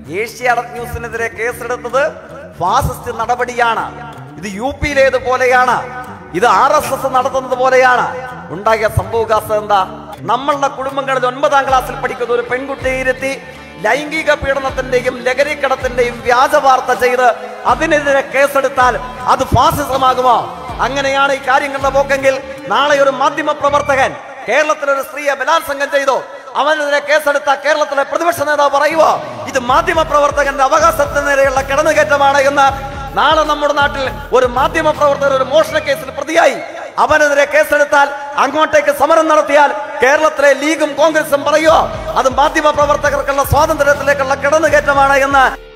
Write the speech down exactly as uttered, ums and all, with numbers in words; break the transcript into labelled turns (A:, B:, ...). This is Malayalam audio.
A: ഏഷ്യാനെറ്റ് ന്യൂസിനെതിരെ കേസെടുത്തത് ഫാസിസ്റ്റ് നടപടിയാണ്. ഇത് യു പിയിലേതുപോലെയാണ്, ഇത് ആർ എസ് എസ് നടത്തുന്നത് പോലെയാണ്. ഉണ്ടായ സംഭവവികാസം എന്താ? നമ്മളുടെ കുടുംബങ്ങളിൽ ഒൻപതാം ക്ലാസ്സിൽ പഠിക്കുന്ന ഒരു പെൺകുട്ടിയെ ഇരുത്തി ലൈംഗിക പീഡനത്തിന്റെയും ലഹരിക്കടത്തിന്റെയും വ്യാജ വാർത്ത ചെയ്ത് അതിനെതിരെ കേസെടുത്താൽ അത് ഫാസിസമാകുമോ? അങ്ങനെയാണ് ഈ കാര്യങ്ങളുടെ പോക്കെങ്കിൽ നാളെ ഒരു മാധ്യമ പ്രവർത്തകൻ കേരളത്തിലൊരു സ്ത്രീയെ ബലാത്സംഗം ചെയ്തു, അവനെതിരെ കേസെടുത്ത കേരളത്തിലെ പ്രതിപക്ഷ നേതാവ് പറയുവോ ഇത് മാധ്യമ പ്രവർത്തകന്റെ അവകാശത്തിന് നേരെയുള്ള കിടന്നുകയറ്റമാണ് എന്ന്? നാളെ നമ്മുടെ നാട്ടിൽ ഒരു മാധ്യമ പ്രവർത്തകർ ഒരു മോഷണ കേസിൽ പ്രതിയായി, അവനെതിരെ കേസെടുത്താൽ അങ്ങോട്ടേക്ക് സമരം നടത്തിയാൽ കേരളത്തിലെ ലീഗും കോൺഗ്രസും പറയുവോ അത് മാധ്യമ പ്രവർത്തകർക്കുള്ള സ്വാതന്ത്ര്യത്തിലേക്കുള്ള കിടന്നുകയറ്റമാണ് എന്ന്?